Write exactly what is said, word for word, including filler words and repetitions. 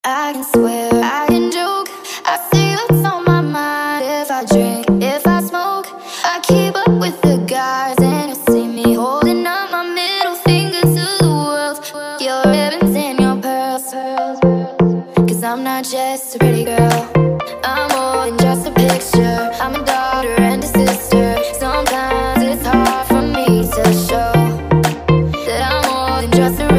I can swear, I can joke, I say what's on my mind. If I drink, if I smoke, I keep up with the guys. And you see me holding up my middle finger to the world. Your ribbons and your pearls, cause I'm not just a pretty girl, I'm more than just a picture. I'm a daughter and a sister. Sometimes it's hard for me to show that I'm more than just a